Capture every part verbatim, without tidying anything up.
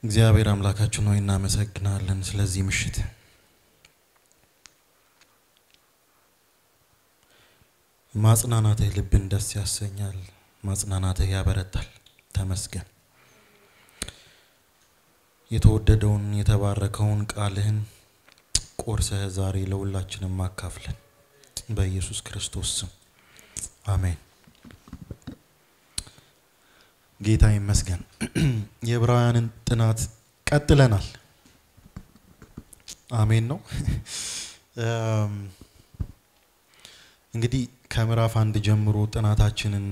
እግዚአብሔር አምላካችን ሆይ እናመሰግናለን ስለዚህ ምሽት ማጽናናትህ ልብን ደስ ያሰኛል ማጽናናትህ ያበረታል ተመስገን የተወደደውን የተባረከውን ቃልህን ቆርሰህ ዛሬ ለሁላችንም ማካፍለን በኢየሱስ ክርስቶስ ስም አሜን ጌታ ይመስገን የዕብራውያንን ጥናት ቀጥለናል አሜን ነው እንግዲህ ከምዕራፍ አንድ ጀምሮ ጥናታችንን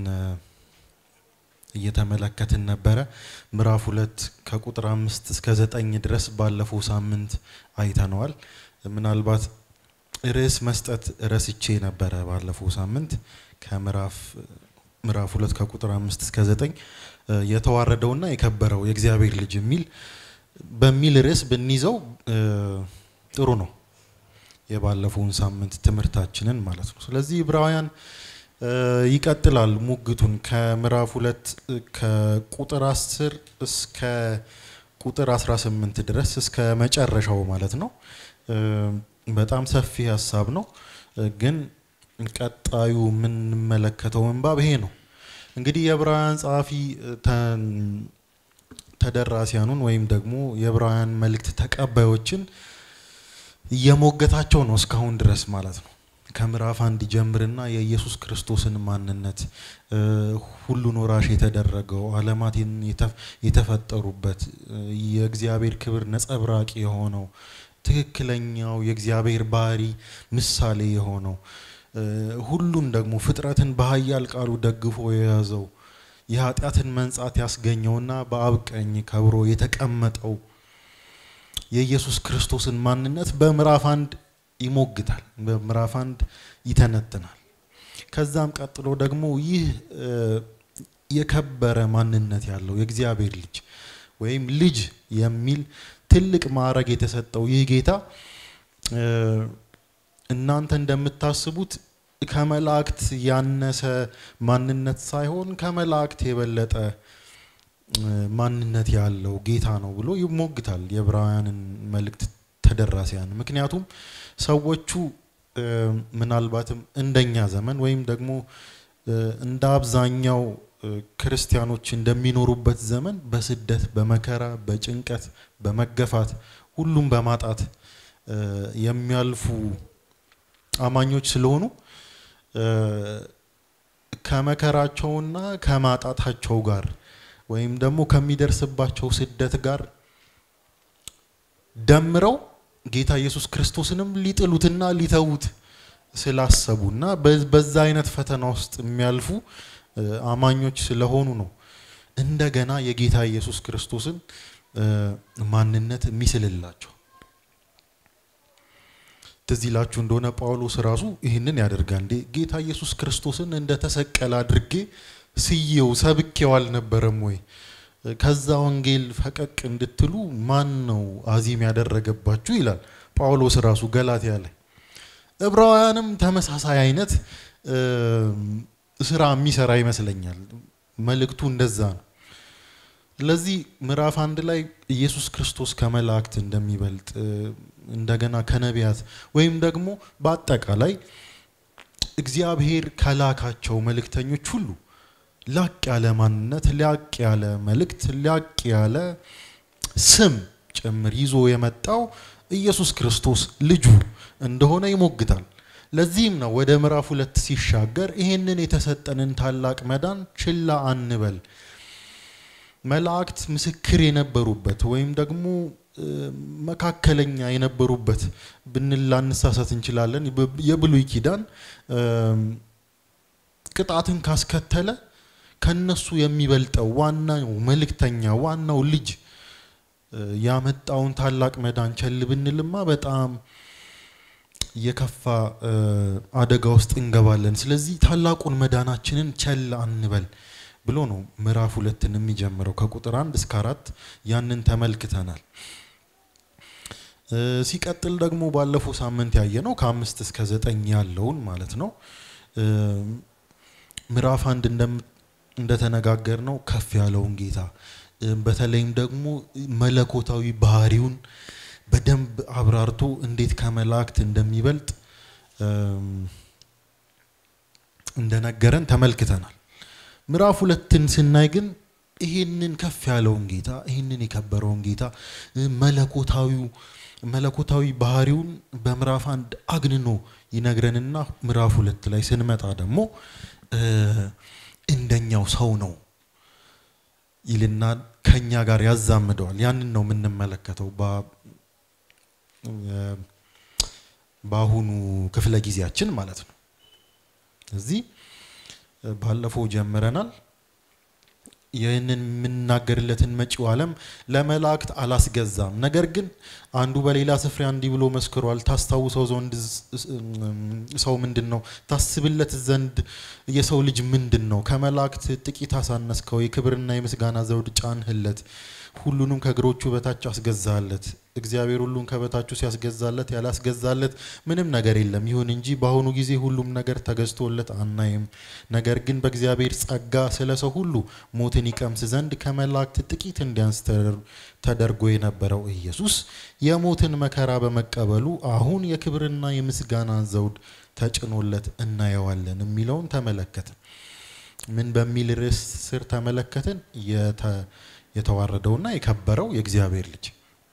እየተመለከትን ነበር ምዕራፍ ሁለት ከቁጥር አምስት እስከ ዘጠኝ ድረስ ባለፈው ሳምንት አይተናል ምናልባት ርዕስ መስጠት ረስቼ ነበር ባለፈው ሳምንት ከምዕራፍ ምዕራፍ ሁለት ከቁጥር አምስት እስከ ዘጠኝ የተዋረደውና የከበረው የእግዚአብሔር ልጅ የሚል በሚል ርዕስ ብንይዘው ጥሩ ነው የባለፈውን ሳምንት ትምህርታችንን ማለት ነው ስለዚህ ዕብራውያን ይቀጥላል ሙግቱን ከምዕራፍ ሁለት ከቁጥር አስር እስከ ቁጥር አስራ ስምንት ድረስ እስከ መጨረሻው ማለት ነው በጣም ሰፊ ሐሳብ ነው ግን ቀጣዩ ምን መለከተው እንባብ ይሄ ነው እንግዲህ የዕብራውያን ጻፊ ተደራሲያኑን ወይም ደግሞ የዕብራውያን መልእክት ተቀባዮችን የሞገታቸው ነው እስካሁን ድረስ ማለት ነው ከምዕራፍ አንድ ጀምርና የኢየሱስ ክርስቶስን ማንነት ሁሉን ወራሽ የተደረገው ዓለማትን የተፈጠሩበት የእግዚአብሔር ክብር ነጸብራቂ የሆነው ትክክለኛው የእግዚአብሔር ባህሪ ምሳሌ የሆነው ሁሉን ደግሞ ፍጥረትን በኃያል ቃሉ ደግፎ የያዘው የኃጢአትን መንጻት ያስገኘውና በአብ ቀኝ ከብሮ የተቀመጠው የኢየሱስ ክርስቶስን ማንነት በምዕራፍ አንድ ይሞግታል በምዕራፍ አንድ ይተነትናል ከዛም ቀጥሎ ደግሞ ይህ የከበረ ማንነት ያለው የእግዚአብሔር ልጅ ወይም ልጅ የሚል ትልቅ ማዕረግ የተሰጠው ይህ ጌታ እናንተ እንደምታስቡት ከመላእክት ያነሰ ማንነት ሳይሆን ከመላእክት የበለጠ ማንነት ያለው ጌታ ነው ብሎ ይሞግታል የዕብራውያንን መልእክት ተደራሲያን ምክንያቱም ሰዎቹ ምናልባትም እንደኛ ዘመን ወይም ደግሞ እንደ አብዛኛው ክርስቲያኖች እንደሚኖሩበት ዘመን በስደት በመከራ በጭንቀት በመገፋት ሁሉም በማጣት የሚያልፉ አማኞች ስለሆኑ ከመከራቸውና ከማጣታቸው ጋር ወይም ደግሞ ከሚደርስባቸው ስደት ጋር ደምረው ጌታ ኢየሱስ ክርስቶስንም ሊጥሉትና ሊተውት ስላሰቡና በዛ አይነት ፈተና ውስጥ የሚያልፉ አማኞች ስለሆኑ ነው እንደገና የጌታ ኢየሱስ ክርስቶስን ማንነት የሚስልላቸው ተዚላችሁ እንደሆነ ጳውሎስ ራሱ ይሄንን ያደርጋል እንዴ ጌታ ኢየሱስ ክርስቶስን እንደተሰቀለ አድርጌ ሲየው ሰብኬው አልነበረም ወይ ከዛ ወንጌል ፈቀቅ እንድትሉ ማን ነው አዚም ያደረገባችሁ ይላል ጳውሎስ ራሱ ገላትያ ላይ ዕብራውያንም ተመሳሳይ አይነት ስራ የሚሰራ ይመስለኛል መልእክቱ እንደዛ ነው ለዚህ ምዕራፍ አንድ ላይ ኢየሱስ ክርስቶስ ከመላእክት እንደሚበልጥ እንደገና ከነቢያት ወይም ደግሞ በአጠቃላይ እግዚአብሔር ከላካቸው መልእክተኞች ሁሉ ላቅ ያለ ማንነት ላቅ ያለ መልእክት ላቅ ያለ ስም ጭምር ይዞ የመጣው ኢየሱስ ክርስቶስ ልጁ እንደሆነ ይሞግታል ለዚህም ነው ወደ ምዕራፍ ሁለት ሲሻገር ይሄንን የተሰጠንን ታላቅ መዳን ችላ አንበል መላእክት ምስክር የነበሩበት ወይም ደግሞ መካከለኛ የነበሩበት ብንላንሳሳት እንችላለን የብሉይ ኪዳን ቅጣትን ካስከተለ ከነሱ የሚበልጠው ዋናው መልእክተኛ ዋናው ልጅ ያመጣውን ታላቅ መዳን ቸል ብንልማ በጣም የከፋ አደጋ ውስጥ እንገባለን ስለዚህ ታላቁን መዳናችንን ቸል አንበል ብሎ ነው ምዕራፍ ሁለትን የሚጀምረው ከቁጥር አንድ እስከ አራት ያንን ተመልክተናል ሲቀጥል ደግሞ ባለፈው ሳምንት ያየነው ከአምስት እስከ ዘጠኝ ያለውን ማለት ነው ምዕራፍ አንድ እንደተነጋገርነው ከፍ ያለውን ጌታ በተለይም ደግሞ መለኮታዊ ባህሪውን በደንብ አብራርቶ እንዴት ከመላእክት እንደሚበልጥ እንደነገረን ተመልክተናል። ምዕራፍ ሁለትን ስናይ ግን ይሄንን ከፍ ያለውን ጌታ ይሄንን የከበረውን ጌታ መለኮታዊው መለኮታዊ ባህሪውን በምዕራፍ አንድ አግንኖ ይነግረንና ምዕራፍ ሁለት ላይ ስንመጣ ደግሞ እንደኛው ሰው ነው ይልና ከኛ ጋር ያዛምደዋል። ያንን ነው የምንመለከተው በአሁኑ ክፍለ ጊዜያችን ማለት ነው። እዚህ ባለፈው ጀምረናል። ይህንን የምናገርለትን መጪው ዓለም ለመላእክት አላስገዛም፣ ነገር ግን አንዱ በሌላ ስፍራ እንዲህ ብሎ መስክሯል። ታስታውሰው ዘንድ ሰው ምንድነው? ታስብለት ዘንድ የሰው ልጅ ምንድነው? ከመላእክት ጥቂት አሳነስከው፣ የክብርና የምስጋና ዘውድ ጫንህለት፣ ሁሉንም ከእግሮቹ በታች አስገዛለት። እግዚአብሔር ሁሉን ከበታቹ ሲያስገዛለት ያላስገዛለት ምንም ነገር የለም። ይሁን እንጂ በአሁኑ ጊዜ ሁሉም ነገር ተገዝቶለት አናይም። ነገር ግን በእግዚአብሔር ጸጋ ስለሰው ሁሉ ሞትን ይቀምስ ዘንድ ከመላእክት ጥቂት እንዲያንስ ተደርጎ የነበረው ኢየሱስ የሞትን መከራ በመቀበሉ አሁን የክብርና የምስጋና ዘውድ ተጭኖለት እናየዋለን የሚለውን ተመለከትን። ምን በሚል ርዕስ ስር ተመለከትን? የተዋረደውና የከበረው የእግዚአብሔር ልጅ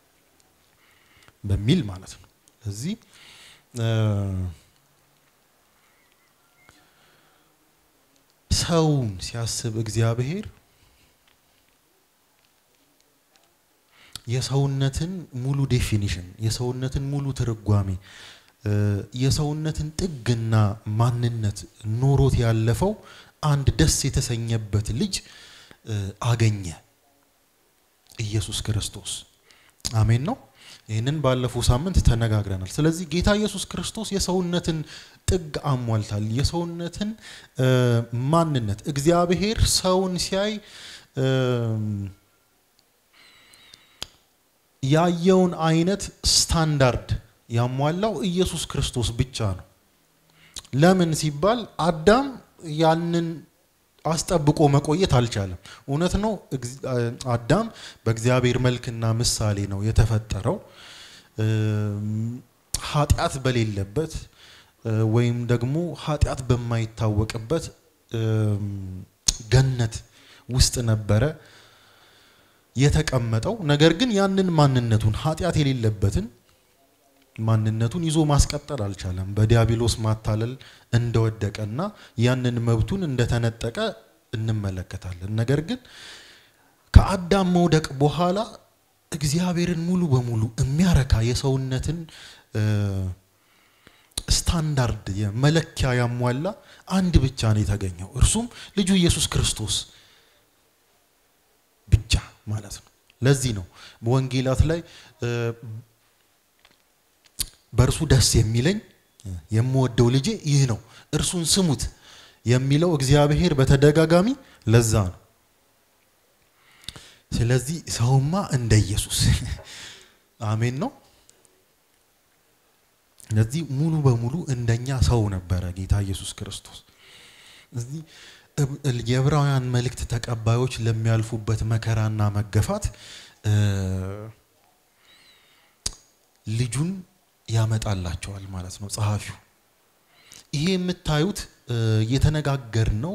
በሚል ማለት ነው። እዚህ ሰውን ሲያስብ እግዚአብሔር የሰውነትን ሙሉ ዴፊኒሽን የሰውነትን ሙሉ ትርጓሜ የሰውነትን ጥግና ማንነት ኖሮት ያለፈው አንድ ደስ የተሰኘበት ልጅ አገኘ፣ ኢየሱስ ክርስቶስ። አሜን ነው። ይሄንን ባለፈው ሳምንት ተነጋግረናል። ስለዚህ ጌታ ኢየሱስ ክርስቶስ የሰውነትን ጥግ አሟልታል። የሰውነትን ማንነት እግዚአብሔር ሰውን ሲያይ ያየውን አይነት ስታንዳርድ ያሟላው ኢየሱስ ክርስቶስ ብቻ ነው። ለምን ሲባል አዳም ያንን አስጠብቆ መቆየት አልቻለም። እውነት ነው። አዳም በእግዚአብሔር መልክና ምሳሌ ነው የተፈጠረው። ኃጢአት በሌለበት ወይም ደግሞ ኃጢአት በማይታወቅበት ገነት ውስጥ ነበረ የተቀመጠው። ነገር ግን ያንን ማንነቱን ኃጢአት የሌለበትን ማንነቱን ይዞ ማስቀጠል አልቻለም። በዲያብሎስ ማታለል እንደወደቀና ያንን መብቱን እንደተነጠቀ እንመለከታለን። ነገር ግን ከአዳም መውደቅ በኋላ እግዚአብሔርን ሙሉ በሙሉ የሚያረካ የሰውነትን ስታንዳርድ የመለኪያ ያሟላ አንድ ብቻ ነው የተገኘው። እርሱም ልጁ ኢየሱስ ክርስቶስ ብቻ ማለት ነው። ለዚህ ነው በወንጌላት ላይ በእርሱ ደስ የሚለኝ የምወደው ልጄ ይህ ነው እርሱን ስሙት የሚለው እግዚአብሔር በተደጋጋሚ ለዛ ነው። ስለዚህ ሰውማ እንደ ኢየሱስ አሜን ነው። ስለዚህ ሙሉ በሙሉ እንደኛ ሰው ነበረ ጌታ ኢየሱስ ክርስቶስ። እዚህ የዕብራውያን መልእክት ተቀባዮች ለሚያልፉበት መከራና መገፋት ልጁን ያመጣላቸዋል ማለት ነው ጸሐፊው። ይሄ የምታዩት የተነጋገርነው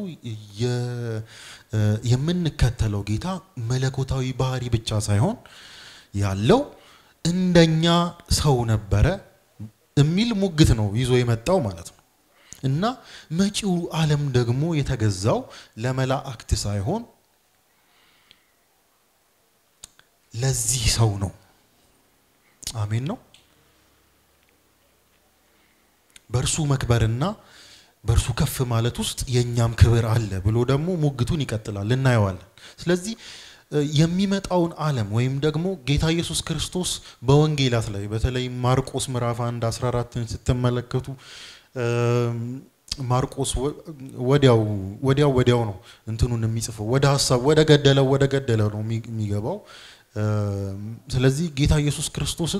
የምንከተለው ጌታ መለኮታዊ ባህሪ ብቻ ሳይሆን ያለው እንደኛ ሰው ነበረ የሚል ሙግት ነው ይዞ የመጣው ማለት ነው። እና መጪው ዓለም ደግሞ የተገዛው ለመላእክት ሳይሆን ለዚህ ሰው ነው። አሜን ነው። በርሱ መክበርና በርሱ ከፍ ማለት ውስጥ የኛም ክብር አለ ብሎ ደግሞ ሙግቱን ይቀጥላል እናየዋለን። ስለዚህ የሚመጣውን ዓለም ወይም ደግሞ ጌታ ኢየሱስ ክርስቶስ በወንጌላት ላይ በተለይ ማርቆስ ምዕራፍ አንድ አስራ አራትን ስትመለከቱ ማርቆስ ወዲያው ወዲያው ወዲያው ነው እንትኑን የሚጽፈው ወደ ሐሳብ ወደ ገደለው ወደ ገደለው ነው የሚገባው። ስለዚህ ጌታ ኢየሱስ ክርስቶስን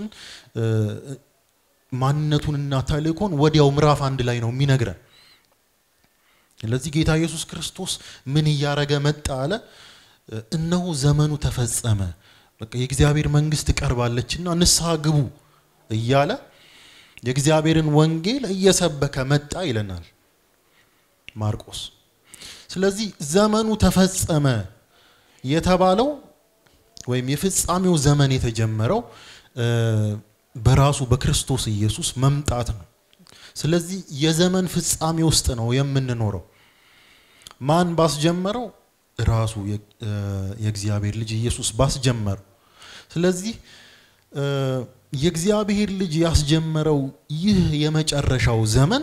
ማንነቱንና ተልእኮን ወዲያው ምዕራፍ አንድ ላይ ነው የሚነግረን። ስለዚህ ጌታ ኢየሱስ ክርስቶስ ምን ያረገ መጣ አለ? እነሆ ዘመኑ ተፈጸመ በቃ የእግዚአብሔር መንግስት ቀርባለችና ንስሐ ግቡ እያለ የእግዚአብሔርን ወንጌል እየሰበከ መጣ ይለናል ማርቆስ ስለዚህ ዘመኑ ተፈጸመ የተባለው ወይም የፍጻሜው ዘመን የተጀመረው በራሱ በክርስቶስ ኢየሱስ መምጣት ነው ስለዚህ የዘመን ፍጻሜ ውስጥ ነው የምንኖረው ማን ባስጀመረው ራሱ የእግዚአብሔር ልጅ ኢየሱስ ባስጀመረው ስለዚህ የእግዚአብሔር ልጅ ያስጀመረው ይህ የመጨረሻው ዘመን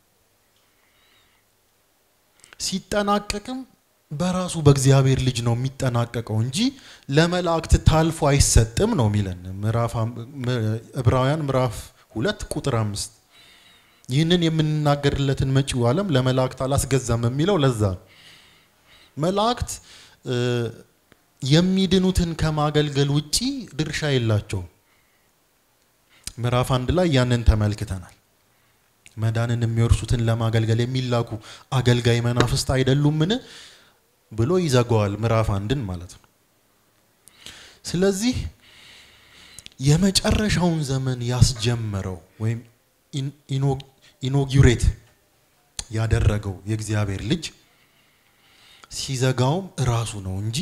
ሲጠናቀቅም በራሱ በእግዚአብሔር ልጅ ነው የሚጠናቀቀው እንጂ ለመላእክት ታልፎ አይሰጥም ነው የሚለን ምዕራፍ ዕብራውያን ምዕራፍ ሁለት ቁጥር አምስት ይህንን የምንናገርለትን መጪው ዓለም ለመላእክት አላስገዛም የሚለው ለዛ መላእክት የሚድኑትን ከማገልገል ውጪ ድርሻ የላቸው ምዕራፍ አንድ ላይ ያንን ተመልክተናል መዳንን የሚወርሱትን ለማገልገል የሚላኩ አገልጋይ መናፍስት አይደሉምን ብሎ ይዘጋዋል ምዕራፍ አንድን ማለት ነው ስለዚህ የመጨረሻውን ዘመን ያስጀመረው ወይም ኢኖጊሬት ያደረገው የእግዚአብሔር ልጅ ሲዘጋው ራሱ ነው እንጂ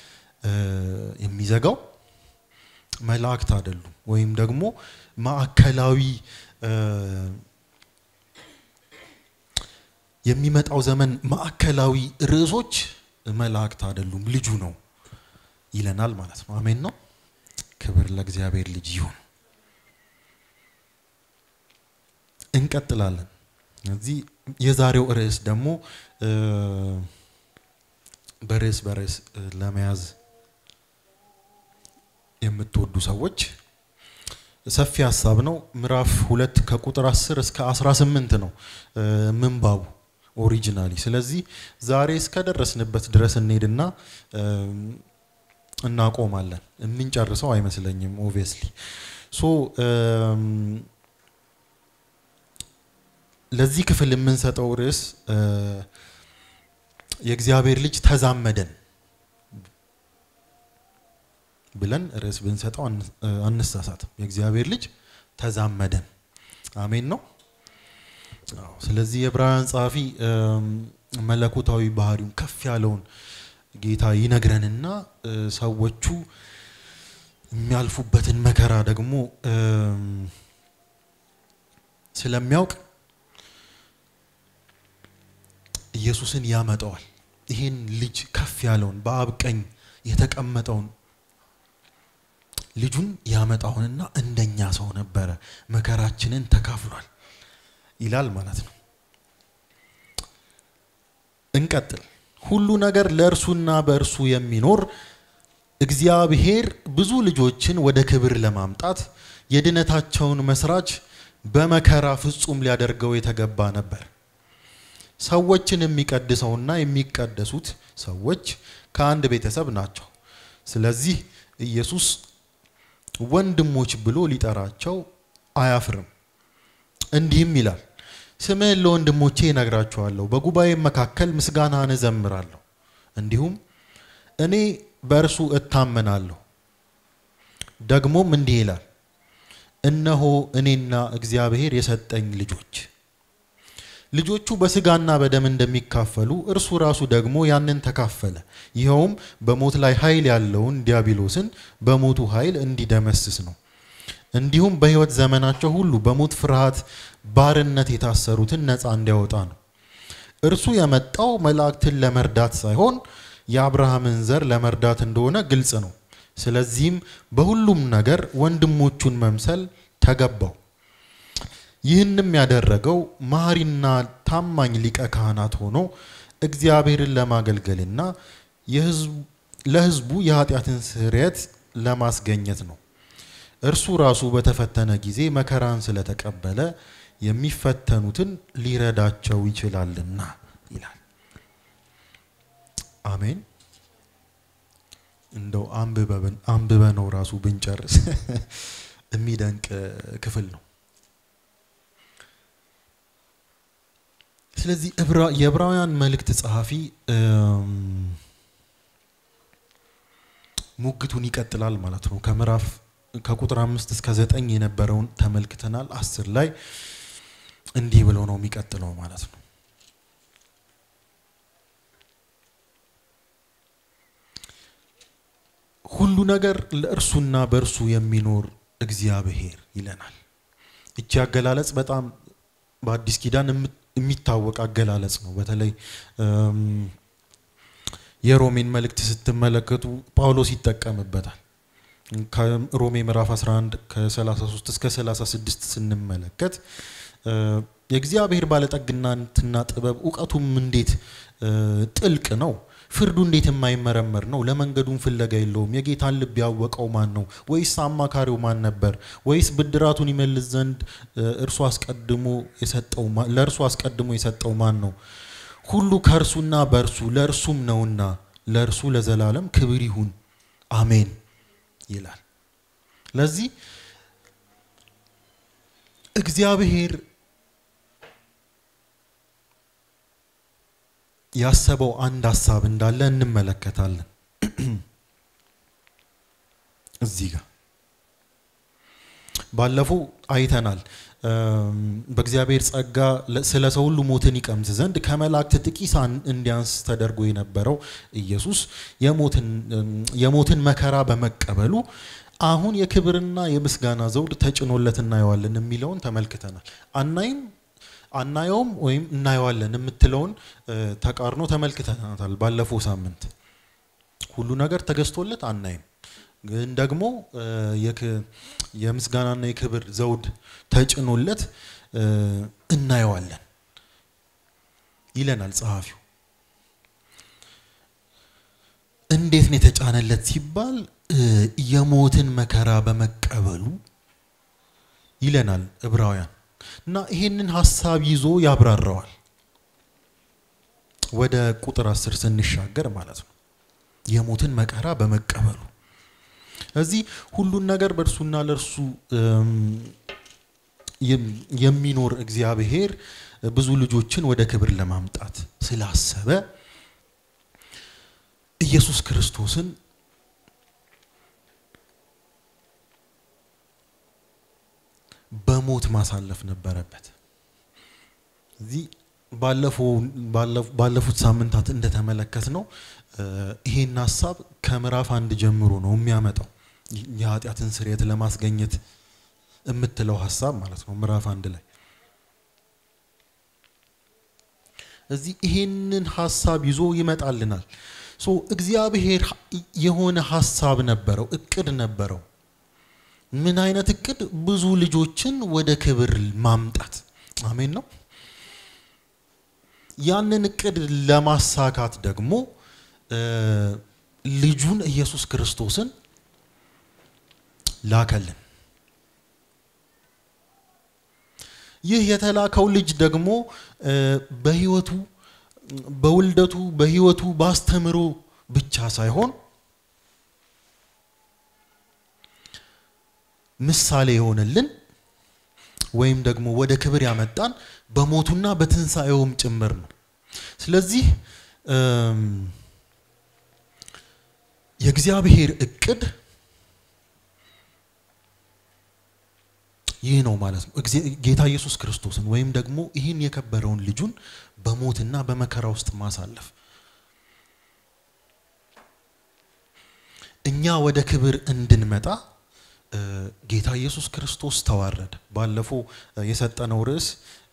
የሚዘጋው መላእክት አይደሉም ወይም ደግሞ ማዕከላዊ የሚመጣው ዘመን ማዕከላዊ ርዕሶች መላእክት አይደሉም ልጁ ነው ይለናል ማለት ነው አሜን ነው ክብር ለእግዚአብሔር ልጅ ይሁን እንቀጥላለን እዚህ የዛሬው ርዕስ ደግሞ በርዕስ በርዕስ ለመያዝ የምትወዱ ሰዎች ሰፊ ሐሳብ ነው ምዕራፍ ሁለት ከቁጥር አስር እስከ አስራ ስምንት ነው ምንባቡ ኦሪጂናሊ ስለዚህ ዛሬ እስከ ደረስንበት ድረስ እንሄድና እናቆማለን እንንጨርሰው አይመስለኝም ኦብቪየስሊ ሶ ለዚህ ክፍል የምንሰጠው ርዕስ የእግዚአብሔር ልጅ ተዛመደን ብለን ርዕስ ብንሰጠው አንሳሳት የእግዚአብሔር ልጅ ተዛመደን አሜን ነው አዎ ስለዚህ የዕብራውያን ጻፊ መለኮታዊ ባህሪውን ከፍ ያለውን ጌታ ይነግረንና ሰዎቹ የሚያልፉበትን መከራ ደግሞ ስለሚያውቅ ኢየሱስን ያመጣዋል ይሄን ልጅ ከፍ ያለውን በአብ ቀኝ የተቀመጠውን ልጁን ያመጣውንና እንደኛ ሰው ነበር መከራችንን ተካፍሏል ይላል ማለት ነው እንቀጥል ሁሉ ነገር ለእርሱና በእርሱ የሚኖር እግዚአብሔር ብዙ ልጆችን ወደ ክብር ለማምጣት የድነታቸውን መስራች በመከራ ፍጹም ሊያደርገው የተገባ ነበር ሰዎችን የሚቀድሰውና የሚቀደሱት ሰዎች ከአንድ ቤተሰብ ናቸው ስለዚህ ኢየሱስ ወንድሞች ብሎ ሊጠራቸው አያፍርም እንዲህም ይላል ስምህን ለወንድሞቼ እነግራቸዋለሁ በጉባኤ መካከል ምስጋናን እዘምራለሁ እንዲሁም እኔ በእርሱ እታመናለሁ ደግሞም እንዲህ ይላል እነሆ እኔና እግዚአብሔር የሰጠኝ ልጆች ልጆቹ በስጋና በደም እንደሚካፈሉ እርሱ ራሱ ደግሞ ያንን ተካፈለ ይሄውም በሞት ላይ ኃይል ያለውን ዲያብሎስን በሞቱ ኃይል እንዲደመስስ ነው እንዲሁም በሕይወት ዘመናቸው ሁሉ በሞት ፍርሃት ባርነት የታሰሩትን ነፃ እንዲያወጣ ነው እርሱ የመጣው መላእክትን ለመርዳት ሳይሆን የአብርሃምን ዘር ለመርዳት እንደሆነ ግልጽ ነው ስለዚህም በሁሉም ነገር ወንድሞቹን መምሰል ተገባው ይህንም ያደረገው ማህሪና ታማኝ ሊቀ ካህናት ሆኖ እግዚአብሔርን ለማገልገልና የሕዝቡ ለሕዝቡ የኃጢአትን ስርየት ለማስገኘት ነው እርሱ ራሱ በተፈተነ ጊዜ መከራን ስለተቀበለ የሚፈተኑትን ሊረዳቸው ይችላልና ይላል አሜን እንደው አንብበን አንብበነው ራሱ ብንጨርስ የሚደንቅ ክፍል ነው ስለዚህ የዕብራውያን መልእክት ጸሐፊ ሙግቱን ይቀጥላል ማለት ነው ከምዕራፍ ከቁጥር አምስት እስከ ዘጠኝ የነበረውን ተመልክተናል አስር ላይ እንዲህ ብሎ ነው የሚቀጥለው ማለት ነው ሁሉ ነገር ለእርሱና በእርሱ የሚኖር እግዚአብሔር ይለናል እቺ አገላለጽ በጣም በአዲስ ኪዳን የሚታወቅ አገላለጽ ነው በተለይ የሮሜን መልእክት ስትመለከቱ ጳውሎስ ይጠቀምበታል ከሮሜ ምዕራፍ አስራ አንድ ከ33 እስከ ሰላሳ ስድስት ስንመለከት የእግዚአብሔር ባለጠግነትና ጥበብ ዕውቀቱም እንዴት ጥልቅ ነው ፍርዱ እንዴት የማይመረመር ነው ለመንገዱን ፍለጋ የለውም የጌታን ልብ ያወቀው ማን ነው ወይስ አማካሪው ማን ነበር ወይስ ብድራቱን ይመልስ ዘንድ እርሱ አስቀድሞ የሰጠው ለእርሱ አስቀድሞ የሰጠው ማን ነው ሁሉ ከርሱና በርሱ ለርሱም ነውና ለርሱ ለዘላለም ክብር ይሁን አሜን ይላል ለዚህ እግዚአብሔር ያሰበው አንድ ሐሳብ እንዳለ እንመለከታለን እዚህ ጋር ባለፈው አይተናል በእግዚአብሔር ጸጋ ስለ ሰው ሁሉ ሞትን ይቀምስ ዘንድ ከመላእክት ጥቂት እንዲያንስ ተደርጎ የነበረው ኢየሱስ የሞትን የሞትን መከራ በመቀበሉ አሁን የክብርና የምስጋና ዘውድ ተጭኖለትና ያዋለን የሚለውን ተመልክተናል አናይም አናየውም ወይም እናየዋለን የምትለውን ተቃርኖ ተመልክተናል ባለፈው ሳምንት ሁሉ ነገር ተገዝቶለት አናይም ግን ደግሞ የምስጋናና የክብር ዘውድ ተጭኖለት እናየዋለን ይለናል ጸሐፊው እንዴት ነው የተጫነለት ሲባል የሞትን መከራ በመቀበሉ ይለናል ዕብራውያን እና ይሄንን ሐሳብ ይዞ ያብራራዋል ወደ ቁጥር አስር ስንሻገር ማለት ነው የሞትን መከራ በመቀበሉ እዚህ ሁሉን ነገር በእርሱና ለእርሱ የሚኖር እግዚአብሔር ብዙ ልጆችን ወደ ክብር ለማምጣት ስላሰበ ኢየሱስ ክርስቶስን በሞት ማሳለፍ ነበረበት እዚህ ባለፈው ባለፉት ሳምንታት እንደተመለከትነው ይሄን ሐሳብ ከምዕራፍ አንድ ጀምሮ ነው የሚያመጣው የኃጢአትን ስርየት ለማስገኘት የምትለው ሐሳብ ማለት ነው ምዕራፍ አንድ ላይ እዚህ ይሄንን ሐሳብ ይዞ ይመጣልናል ሶ እግዚአብሔር የሆነ ሐሳብ ነበረው እቅድ ነበረው ምን አይነት እቅድ ብዙ ልጆችን ወደ ክብር ማምጣት አሜን ነው ያንን እቅድ ለማሳካት ደግሞ ልጁን ኢየሱስ ክርስቶስን ላከልን ይህ የተላከው ልጅ ደግሞ በህይወቱ በውልደቱ በህይወቱ ባስተምሮ ብቻ ሳይሆን ምሳሌ የሆነልን ወይም ደግሞ ወደ ክብር ያመጣን በሞቱና በትንሳኤውም ጭምር ነው ስለዚህ የእግዚአብሔር እቅድ ይህ ነው ማለት ነው ጌታ ኢየሱስ ክርስቶስን ወይም ደግሞ ይህን የከበረውን ልጁን በሞትና በመከራ ውስጥ ማሳለፍ እኛ ወደ ክብር እንድንመጣ ጌታ ኢየሱስ ክርስቶስ ተዋረደ ባለፈው የሰጠነው ርዕስ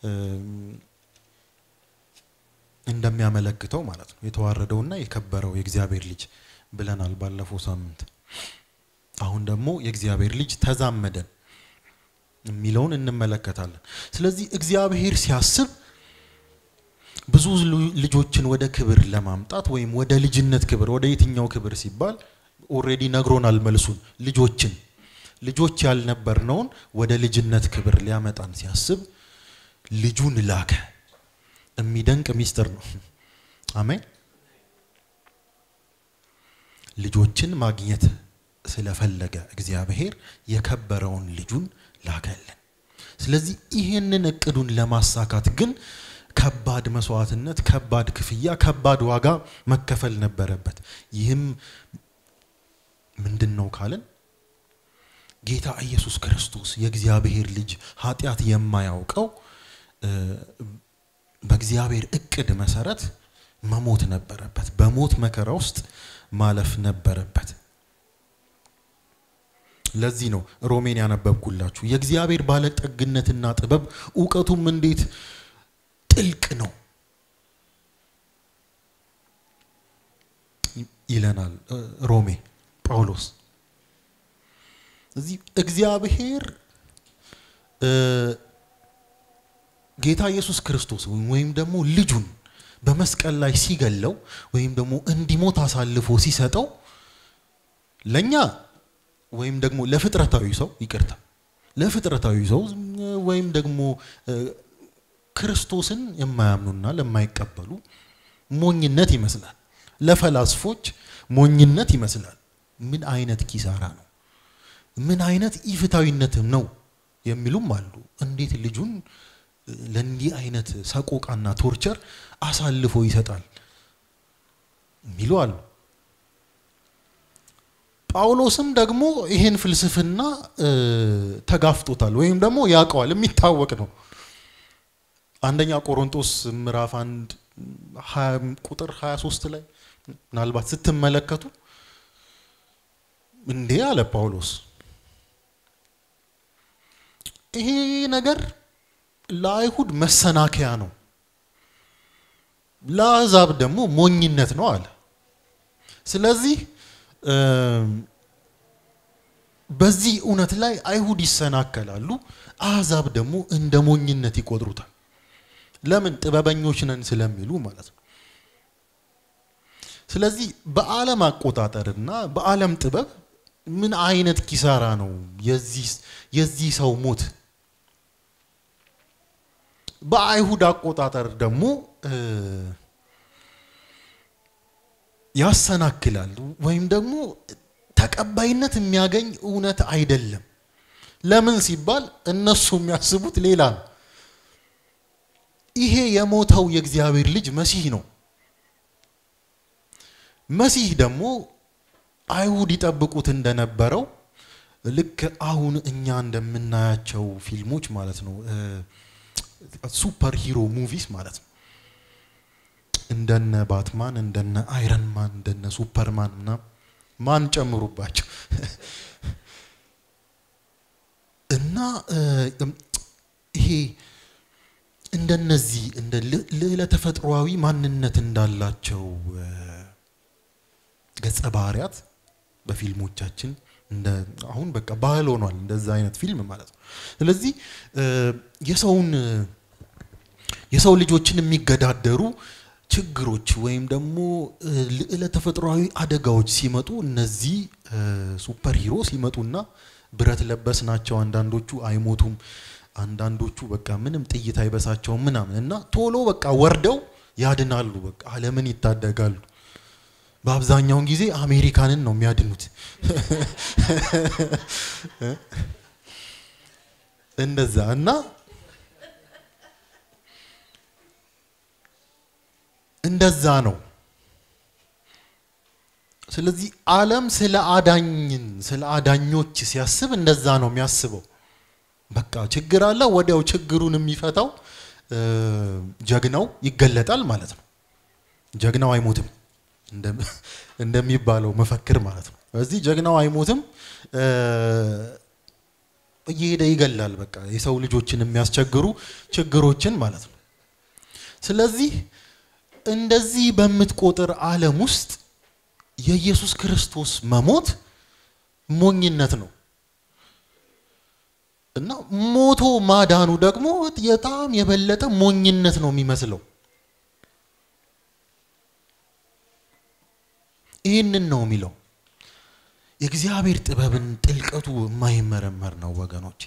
እንደሚያመለክተው ማለት ነው የተዋረደውና የከበረው የእግዚአብሔር ልጅ ብለናል ባለፈው ሳምንት አሁን ደግሞ የእግዚአብሔር ልጅ ተዛመደን የሚለውን እንመለከታለን ስለዚህ እግዚአብሔር ሲያስብ ብዙ ልጆችን ወደ ክብር ለማምጣት ወይም ወደ ልጅነት ክብር ወደ የትኛው ክብር ሲባል ኦሬዲ ነግሮናል መልሱን ልጆችን ልጆች ያልነበርነውን ወደ ልጅነት ክብር ሊያመጣን ሲያስብ ልጁን ላከ የሚደንቅ ሚስጥር ነው አሜን ልጆችን ማግኘት ስለፈለገ እግዚአብሔር የከበረውን ልጁን ላከልን ስለዚህ ይሄንን እቅዱን ለማሳካት ግን ከባድ መስዋዕትነት ከባድ ክፍያ ከባድ ዋጋ መከፈል ነበረበት ይህም ምንድነው ካለን ጌታ ኢየሱስ ክርስቶስ የእግዚአብሔር ልጅ ኃጢያት የማያውቀው በእግዚአብሔር እቅድ መሰረት መሞት ነበረበት በሞት መከራ ውስጥ ማለፍ ነበረበት ለዚህ ነው ሮሜን ያነበብኩላችሁ የእግዚአብሔር ባለጠግነትና ጥበብ ዕውቀቱም እንዴት ጥልቅ ነው ይለናል ሮሜ ጳውሎስ እዚህ እግዚአብሔር ጌታ ኢየሱስ ክርስቶስ ወይም ደግሞ ልጁን በመስቀል ላይ ሲገለው ወይም ደግሞ እንዲሞት አሳልፎ ሲሰጠው ለኛ ወይም ደግሞ ለፍጥረታዊ ሰው ይቅርታ ለፍጥረታዊ ሰው ወይም ደግሞ ክርስቶስን የማያምኑና ለማይቀበሉ ሞኝነት ይመስላል ለፈላስፎች ሞኝነት ይመስላል ምን አይነት ኪሳራ ነው ምን አይነት ኢፍታዊነት ነው የሚሉም አሉ እንዴት ልጁን ለእንዲህ አይነት ሰቆቃና ቶርቸር አሳልፎ ይሰጣል ሚሉ አሉ ጳውሎስም ደግሞ ይሄን ፍልስፍና ተጋፍጦታል ወይም ደግሞ ያቀዋል የሚታወቅ ነው አንደኛ ቆሮንቶስ ምዕራፍ አንድ ቁጥር ሃያ ሶስት ላይ ምናልባት ስትመለከቱ እንዴ አለ ጳውሎስ ይሄ ነገር ለአይሁድ መሰናከያ ነው ለአሕዛብ ደግሞ ሞኝነት ነው አለ ስለዚህ በዚህ እውነት ላይ አይሁድ ይሰናከላሉ አሕዛብ ደግሞ እንደ ሞኝነት ይቆጥሩታል ለምን ጥበበኞች ነን ስለሚሉ ማለት ነው ስለዚህ በዓለም አቆጣጠርና በዓለም ጥበብ ምን አይነት ኪሳራ ነው የዚህ የዚህ ሰው ሞት በአይሁድ አቆጣጠር ደግሞ ያሰናክላል ወይም ደግሞ ተቀባይነት የሚያገኝ እውነት አይደለም ለምን ሲባል እነሱ የሚያስቡት ሌላ ነው ይሄ የሞተው የእግዚአብሔር ልጅ መሲህ ነው መሲህ ደግሞ አይሁድ ይጠብቁት እንደነበረው ልክ አሁን እኛ እንደምናያቸው ፊልሞች ማለት ነው ሱፐር ሂሮ ሙቪስ ማለት ነው እንደነ ባትማን እንደነ አይረን ማን እንደነ ሱፐርማን እና ማን ጨምሩባቸው እና ይሄ እንደነዚህ እንደ ለተፈጥሯዊ ማንነት እንዳላቸው ገጸ ባህሪያት በፊልሞቻችን እንደ አሁን በቃ ባህል ሆኗል እንደዛ አይነት ፊልም ማለት ነው ስለዚህ የሰውን የሰው ልጆችን የሚገዳደሩ ችግሮች ወይም ደግሞ ለተፈጥሯዊ አደጋዎች ሲመጡ እነዚህ ሱፐር ሂሮ ሲመጡና ብረት ለበስ ናቸው አንዳንዶቹ አይሞቱም አንዳንዶቹ በቃ ምንም ጥይት አይበሳቸውም ምናምን እና ቶሎ በቃ ወርደው ያድናሉ በቃ ዓለምን ይታደጋሉ በአብዛኛው ጊዜ አሜሪካንን ነው የሚያድኑት እንደዛ እና እንደዛ ነው ስለዚህ ዓለም ስለ አዳኝን ስለ አዳኞች ሲያስብ እንደዛ ነው የሚያስበው በቃ ችግር አለ ወዲያው ችግሩን የሚፈታው ጀግናው ይገለጣል ማለት ነው ጀግናው አይሞትም እንደሚባለው መፈክር ማለት ነው እዚህ ጀግናው አይሞትም እየሄደ ይገላል በቃ የሰው ልጆችን የሚያስቸግሩ ችግሮችን ማለት ነው ስለዚህ እንደዚህ በመትቆጠር ዓለም ውስጥ የኢየሱስ ክርስቶስ መሞት ሞኝነት ነው እና ሞቶ ማዳኑ ደግሞ በጣም የበለጠ ሞኝነት ነው የሚመስለው ይሄንን ነው የሚለው የእግዚአብሔር ጥበብን ጥልቀቱ የማይመረመር ነው ወገኖቼ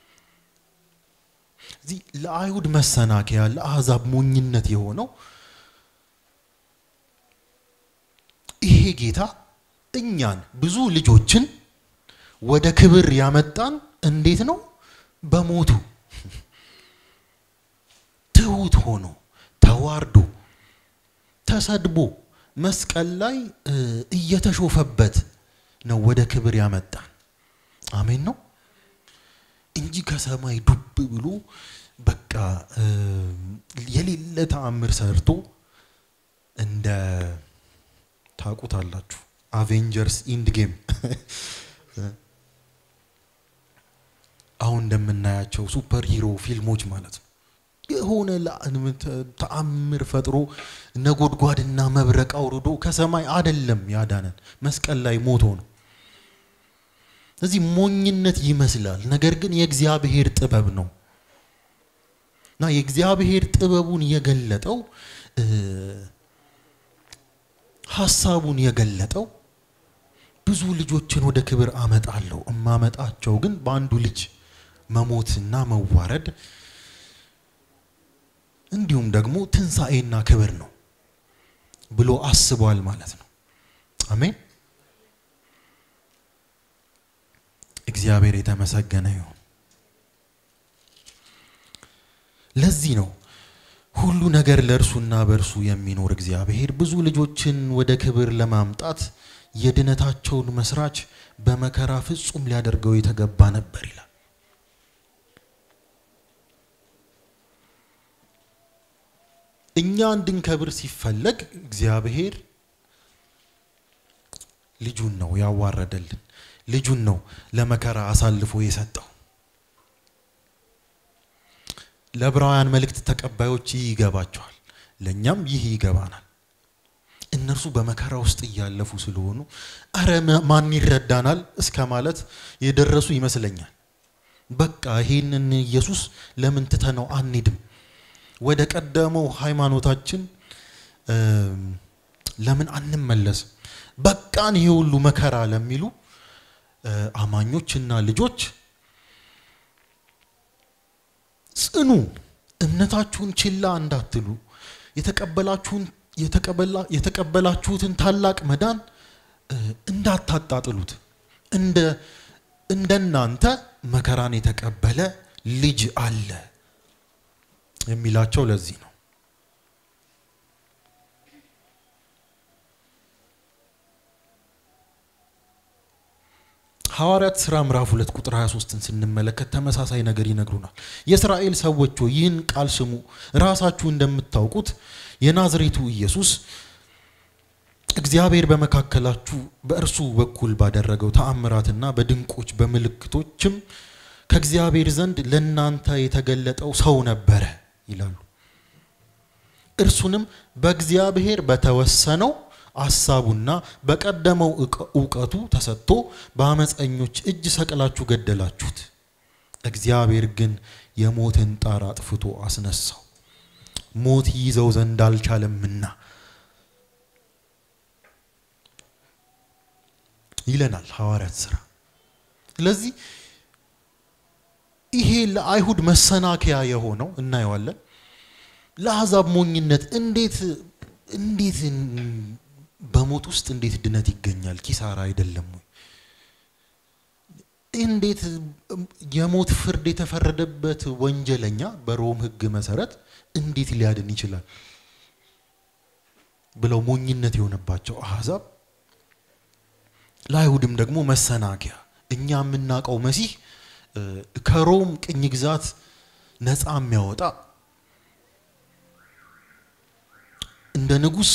እዚህ ለአይሁድ መሰናከያ ለአሕዛብ ሞኝነት የሆነው ይሄ ጌታ እኛን ብዙ ልጆችን ወደ ክብር ያመጣን እንዴት ነው በሞቱ ትሁት ሆኖ ተዋርዶ ተሰድቦ መስቀል ላይ እየተሾፈበት ነው ወደ ክብር ያመጣን አሜን ነው እንጂ ከሰማይ ዱብ ብሎ በቃ የሌለ ተአምር ሰርቶ እንደ ታቁታላችሁ አቬንጀርስ ኢንድ ጌም አሁን እንደምናያቸው ሱፐር ሂሮ ፊልሞች ማለት ነው የሆነ ተአምር ፈጥሮ ነጎድጓድና መብረቅ አውርዶ ከሰማይ አይደለም ያዳነን መስቀል ላይ ሞቶ ነው እዚህ ሞኝነት ይመስላል ነገር ግን የእግዚአብሔር ጥበብ ነው ና የእግዚአብሔር ጥበቡን የገለጠው ሐሳቡን የገለጠው ብዙ ልጆችን ወደ ክብር አመጣለሁ እማመጣቸው ግን በአንዱ ልጅ መሞትና መዋረድ እንዲሁም ደግሞ ትንሳኤና ክብር ነው ብሎ አስቧል ማለት ነው አሜን እግዚአብሔር የተመሰገነ ይሁን ለዚህ ነው ሁሉ ነገር ለእርሱና በእርሱ የሚኖር እግዚአብሔር ብዙ ልጆችን ወደ ክብር ለማምጣት የድነታቸውን መስራች በመከራ ፍጹም ሊያደርገው የተገባ ነበር ይላል እኛ እንድንከብር ሲፈለግ እግዚአብሔር ልጁን ነው ያዋረደልን ልጁን ነው ለመከራ አሳልፎ የሰጠው ለዕብራውያን መልእክት ተቀባዮች ይገባቸዋል ለኛም ይህ ይገባናል እነርሱ በመከራ ውስጥ ያለፉ ስለሆኑ አረ ማን ይረዳናል እስከ ማለት የደረሱ ይመስለኛል በቃ ይሄንን ኢየሱስ ለምን ተተነው አንድም ወደ ቀደመው ሃይማኖታችን ለምን አንመለስ በቃን ይሄ ሁሉ መከራ ለሚሉ አማኞችና ልጆች ጽኑ እምነታችሁን ችላ እንዳትሉ የተቀበላችሁን የተቀበላ የተቀበላችሁትን ታላቅ መዳን እንዳታጣጥሉት እንደ እንደናንተ መከራን የተቀበለ ልጅ አለ የሚላቸው ለዚህ ነው ሐዋርያት ሥራ ምዕራፍ ሁለት ቁጥር ሃያ ሶስትን ስንመለከት ተመሳሳይ ነገር ይነግሩናል የእስራኤል ሰዎች ሆይ ይህን ቃል ስሙ ራሳችሁ እንደምታውቁት የናዝሬቱ ኢየሱስ እግዚአብሔር በመካከላችሁ በእርሱ በኩል ባደረገው ተአምራትና በድንቆች በመልእክቶችም ከእግዚአብሔር ዘንድ ለናንተ የተገለጠው ሰው ነበር ይላሉ እርሱንም በእግዚአብሔር በተወሰነው አሳቡና በቀደመው ዕውቀቱ ተሰጥቶ በአመፀኞች እጅ ሰቀላችሁ ገደላችሁት እግዚአብሔር ግን የሞትን ጣር አጥፍቶ አስነሳው ሞት ይዘው ዘንድ አልቻለምና ይለናል ሐዋርያት ሥራ ስለዚህ ይሄ ለአይሁድ መሰናከያ የሆነው እናየዋለን ለአሕዛብ ሞኝነት እንዴት እንዴት በሞት ውስጥ እንዴት ድነት ይገኛል ኪሳራ አይደለም ወይ እንዴት የሞት ፍርድ የተፈረደበት ወንጀለኛ በሮም ሕግ መሰረት እንዴት ሊያድን ይችላል ብለው ሞኝነት የሆነባቸው አሕዛብ ለአይሁድም ደግሞ መሰናከያ እኛ የምናቀው መሲህ ከሮም ቅኝ ግዛት ነፃ የሚያወጣ እንደ ንጉስ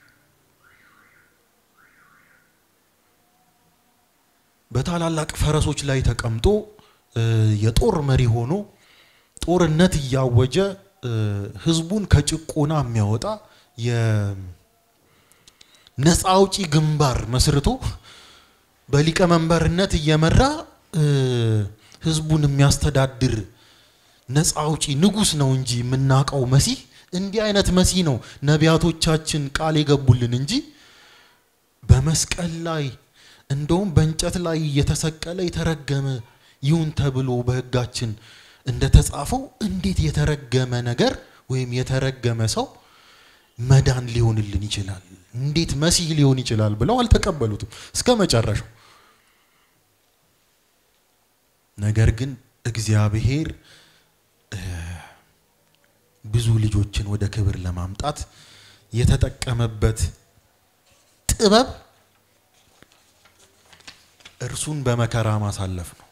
በታላላቅ ፈረሶች ላይ ተቀምጦ የጦር መሪ ሆኖ ጦርነት ያወጀ ህዝቡን ከጭቆና የሚያወጣ የነፃ አውጪ ግንባር መስርቶ በሊቀ መንበርነት እየመራ ህዝቡን የሚያስተዳድር ነፃ አውጪ ንጉስ ነው እንጂ የምናቀው መሲህ እንዲህ አይነት መሲህ ነው ነቢያቶቻችን ቃል የገቡልን እንጂ በመስቀል ላይ እንደውም በእንጨት ላይ የተሰቀለ የተረገመ ይሁን ተብሎ በህጋችን እንደተጻፈው እንዴት የተረገመ ነገር ወይም የተረገመ ሰው መዳን ሊሆንልን ይችላል እንዴት መሲህ ሊሆን ይችላል ብለው አልተቀበሉትም እስከ መጨረሻው ነገር ግን እግዚአብሔር ብዙ ልጆችን ወደ ክብር ለማምጣት የተጠቀመበት ጥበብ እርሱን በመከራ ማሳለፍ ነው።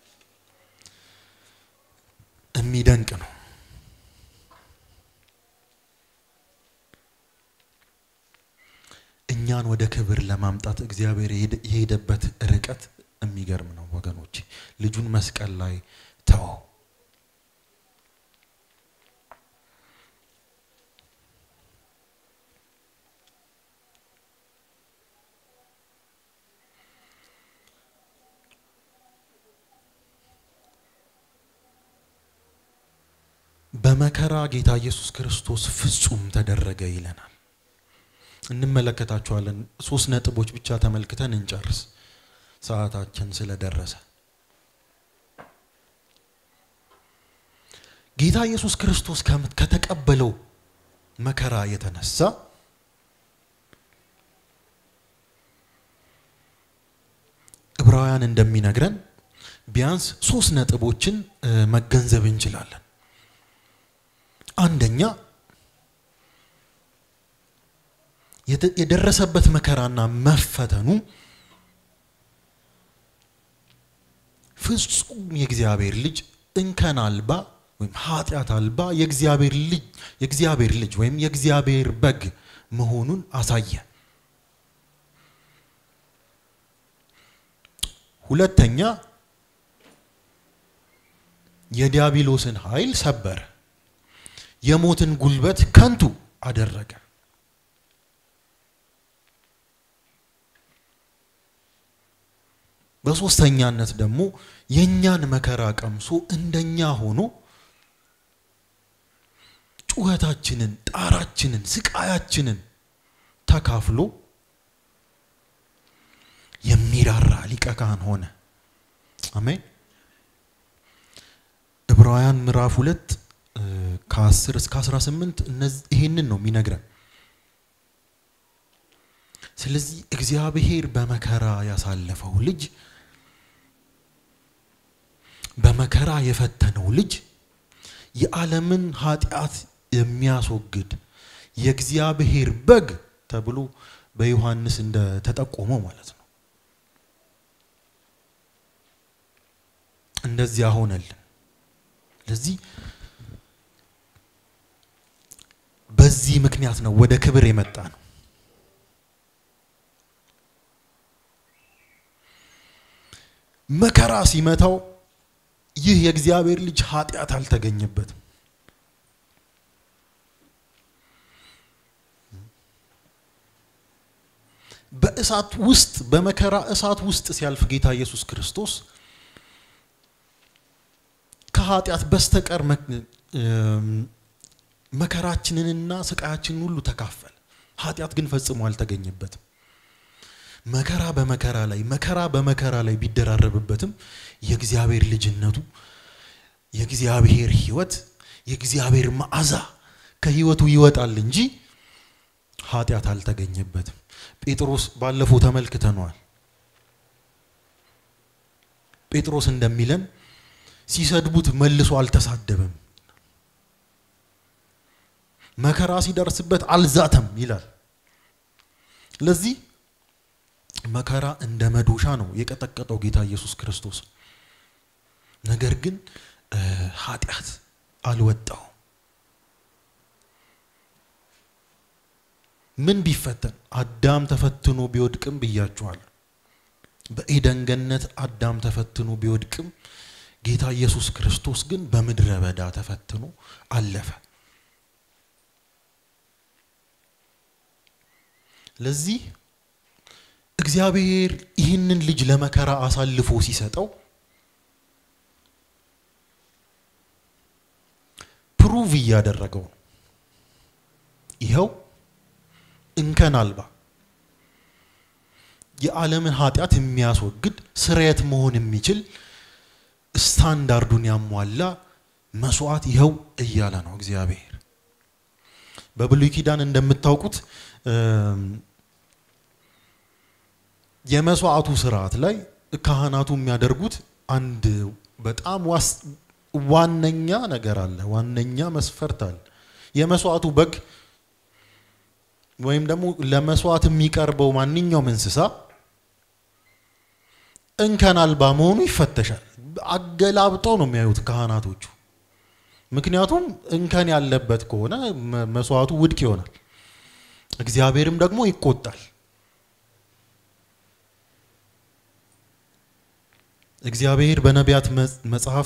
የሚደንቅ ነው። እኛን ወደ ክብር ለማምጣት እግዚአብሔር የሄደበት ርቀት የሚገርም ነው ወገኖቼ። ልጁን መስቀል ላይ ተው በመከራ ጌታ ኢየሱስ ክርስቶስ ፍጹም ተደረገ ይለናል። እንመለከታቸዋለን። ሶስት ነጥቦች ብቻ ተመልክተን እንጨርስ ሰዓታችን ስለደረሰ። ጌታ ኢየሱስ ክርስቶስ ከተቀበለው መከራ የተነሳ ዕብራውያን እንደሚነግረን ቢያንስ ሶስት ነጥቦችን መገንዘብ እንችላለን። አንደኛ የደረሰበት መከራና መፈተኑ ፍጹም የእግዚአብሔር ልጅ እንከን አልባ ወይም ኃጢአት አልባ የእግዚአብሔር ልጅ የእግዚአብሔር ልጅ ወይም የእግዚአብሔር በግ መሆኑን አሳየ። ሁለተኛ የዲያብሎስን ኃይል ሰበረ፣ የሞትን ጉልበት ከንቱ አደረገ። በሶስተኛነት ደግሞ የኛን መከራ ቀምሶ እንደኛ ሆኖ ጩኸታችንን፣ ጣራችንን፣ ስቃያችንን ተካፍሎ የሚራራ ሊቀ ካህን ሆነ። አሜን። ዕብራውያን ምዕራፍ ሁለት ከ10 እስከ አስራ ስምንት እነዚህ ይሄንን ነው የሚነግረን። ስለዚህ እግዚአብሔር በመከራ ያሳለፈው ልጅ በመከራ የፈተነው ልጅ የዓለምን ኃጢአት የሚያስወግድ የእግዚአብሔር በግ ተብሎ በዮሐንስ እንደ ተጠቆመው ማለት ነው። እንደዚህ ሆነልን። ስለዚህ በዚህ ምክንያት ነው ወደ ክብር የመጣ ነው። መከራ ሲመታው ይህ የእግዚአብሔር ልጅ ኃጢአት አልተገኘበትም። በእሳት ውስጥ በመከራ እሳት ውስጥ ሲያልፍ ጌታ ኢየሱስ ክርስቶስ ከኃጢአት በስተቀር መከራችንንና ስቃያችንን ሁሉ ተካፈለ። ኃጢአት ግን ፈጽሞ አልተገኘበትም። መከራ በመከራ ላይ መከራ በመከራ ላይ ቢደራረብበትም የእግዚአብሔር ልጅነቱ የእግዚአብሔር ሕይወት የእግዚአብሔር መዓዛ ከሕይወቱ ይወጣል እንጂ ኃጢአት አልተገኘበትም። ጴጥሮስ ባለፈው ተመልክተናል። ጴጥሮስ እንደሚለን ሲሰድቡት መልሶ አልተሳደበም፣ መከራ ሲደርስበት አልዛተም ይላል። ለዚህ መከራ እንደ መዶሻ ነው የቀጠቀጠው ጌታ ኢየሱስ ክርስቶስ። ነገር ግን ኃጢአት አልወጣው። ምን ቢፈተን አዳም ተፈትኖ ቢወድቅም ብያችኋል። በኤደን ገነት አዳም ተፈትኖ ቢወድቅም ጌታ ኢየሱስ ክርስቶስ ግን በምድረ በዳ ተፈትኖ አለፈ። ለዚህ እግዚአብሔር ይህንን ልጅ ለመከራ አሳልፎ ሲሰጠው ፕሩቭ ያደረገው ይሄው እንከን አልባ የዓለምን ኃጢአት የሚያስወግድ ስርየት መሆን የሚችል ስታንዳርዱን ያሟላ መስዋዕት ይሄው እያለ ነው እግዚአብሔር። በብሉይ ኪዳን እንደምታውቁት የመስዋዕቱ ስርዓት ላይ ካህናቱ የሚያደርጉት አንድ በጣም ዋነኛ ነገር አለ፣ ዋነኛ መስፈርት አለ። የመስዋዕቱ በግ ወይም ደግሞ ለመስዋዕት የሚቀርበው ማንኛውም እንስሳ እንከን አልባ መሆኑ ይፈተሻል አገላብጠው ነው የሚያዩት ካህናቶቹ ምክንያቱም እንከን ያለበት ከሆነ መስዋዕቱ ውድቅ ይሆናል እግዚአብሔርም ደግሞ ይቆጣል እግዚአብሔር በነቢያት መጽሐፍ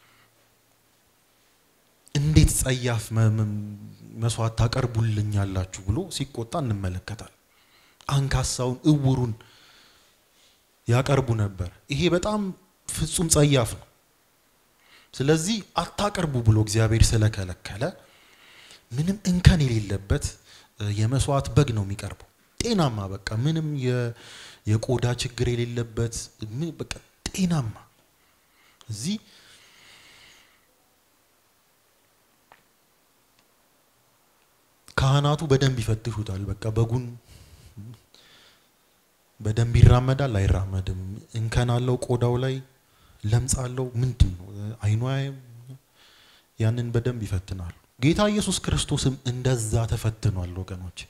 እንዴት ጸያፍ መስዋዕት ታቀርቡልኛላችሁ ብሎ ሲቆጣ እንመለከታለን አንካሳውን እውሩን ያቀርቡ ነበር ይሄ በጣም ፍጹም ጸያፍ ነው ስለዚህ አታቀርቡ ብሎ እግዚአብሔር ስለከለከለ ምንም እንከን የሌለበት የመስዋዕት በግ ነው የሚቀርበው ጤናማ በቃ ምንም የቆዳ ችግር የሌለበት በቃ ጤናማ እዚህ ካህናቱ በደንብ ይፈትሹታል በቃ በጉን በደንብ ይራመዳል አይራመድም እንከን አለው ቆዳው ላይ ለምጽ አለው ምንድነው አይኑ ያንን በደንብ ይፈትናሉ ጌታ ኢየሱስ ክርስቶስም እንደዛ ተፈትኗል ወገኖች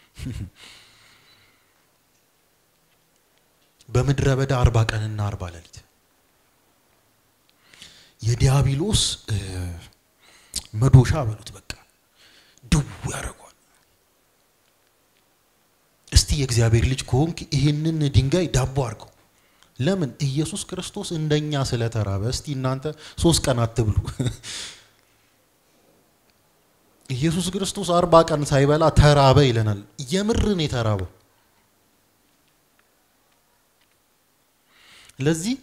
በመድረ በዳ አርባ ቀንና አርባ ሌሊት የዲያብሎስ መዶሻ በሉት በቃ ድው ያረጋል እስቲ የእግዚአብሔር ልጅ ከሆንክ ይሄንን ድንጋይ ዳቦ አርገው ለምን ኢየሱስ ክርስቶስ እንደኛ ስለተራበ እስቲ እናንተ ሶስት ቀን አትብሉ ኢየሱስ ክርስቶስ አርባ ቀን ሳይበላ ተራበ ይለናል የምርን የተራበው ለዚህ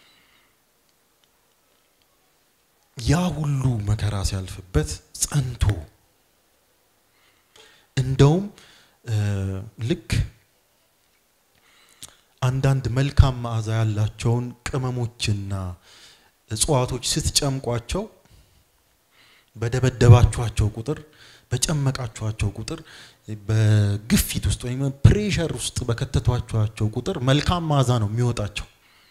ያ ሁሉ መከራ ሲያልፍበት ጸንቶ እንደውም ልክ አንዳንድ መልካም መዓዛ ያላቸውን ቅመሞችና እጽዋቶች ስትጨምቋቸው በደበደባችኋቸው ቁጥር በጨመቃችኋቸው ቁጥር በግፊት ውስጥ ወይም ፕሬሸር ውስጥ በከተቷችኋቸው ቁጥር መልካም መዓዛ ነው የሚወጣቸው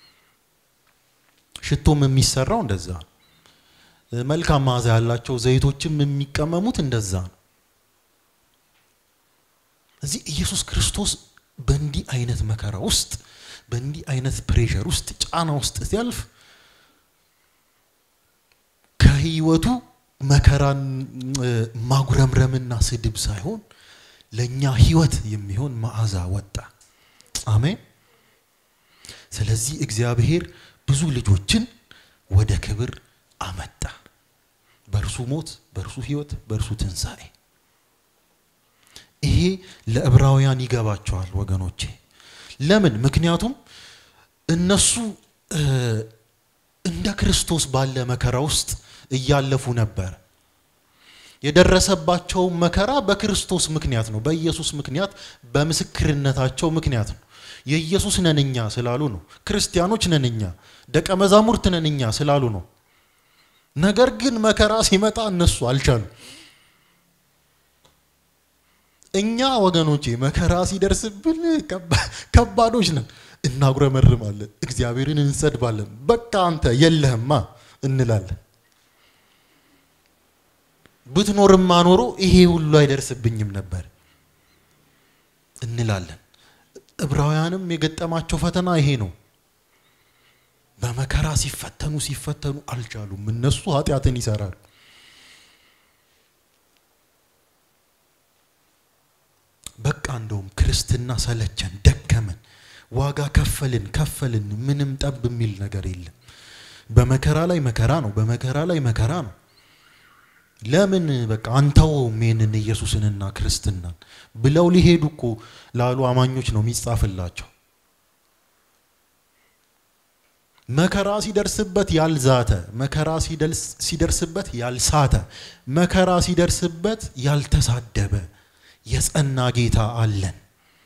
ሽቶም የሚሰራው እንደዛ መልካም መዓዛ ያላቸው ዘይቶችም የሚቀመሙት እንደዛ ነው እዚህ ኢየሱስ ክርስቶስ በእንዲ አይነት መከራ ውስጥ በእንዲ አይነት ፕሬሸር ውስጥ ጫና ውስጥ ሲያልፍ ከህይወቱ መከራን ማጉረምረምና ስድብ ሳይሆን ለኛ ህይወት የሚሆን መዓዛ ወጣ አሜን ስለዚህ እግዚአብሔር ብዙ ልጆችን ወደ ክብር አመጣ በርሱ ሞት በርሱ ህይወት በርሱ ትንሳኤ ይሄ ለዕብራውያን ይገባቸዋል ወገኖቼ ለምን ምክንያቱም እነሱ እንደ ክርስቶስ ባለ መከራ ውስጥ እያለፉ ነበር የደረሰባቸው መከራ በክርስቶስ ምክንያት ነው በኢየሱስ ምክንያት በምስክርነታቸው ምክንያት ነው የኢየሱስ ነንኛ ስላሉ ነው ክርስቲያኖች ነንኛ ደቀ መዛሙርት ነንኛ ስላሉ ነው ነገር ግን መከራ ሲመጣ እነሱ አልቻሉ እኛ ወገኖቼ መከራ ሲደርስብን ከባዶች ነን እናጉረመርማለን እግዚአብሔርን እንሰድባለን በቃ አንተ የለህማ እንላለን ብትኖርማ ኖሮ ይሄ ሁሉ አይደርስብኝም ነበር እንላለን ዕብራውያንም የገጠማቸው ፈተና ይሄ ነው በመከራ ሲፈተኑ ሲፈተኑ አልቻሉም እነሱ ኃጢያትን ይሰራሉ በቃ እንደውም ክርስትና ሰለቸን ደከመን ዋጋ ከፈልን ከፈልን ምንም ጠብ የሚል ነገር የለም በመከራ ላይ መከራ ነው በመከራ ላይ መከራ ነው ለምን በቃ አንተው ሜንን ኢየሱስንና ክርስትናን ብለው ሊሄዱ እኮ ላሉ አማኞች ነው የሚጻፍላቸው መከራ ሲደርስበት ያልዛተ መከራ ሲደርስበት ያልሳተ መከራ ሲደርስበት ያልተሳደበ የጸና ጌታ አለን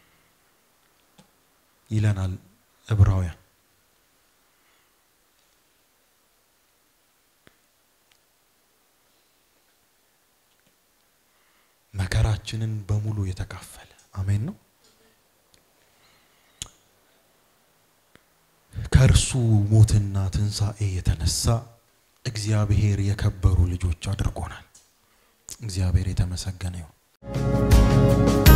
ይለናል ዕብራውያን መከራችንን በሙሉ የተካፈለ አሜን ነው ከርሱ ሞትና ትንሳኤ የተነሳ እግዚአብሔር የከበሩ ልጆች አድርጎናል እግዚአብሔር የተመሰገነ ይሁን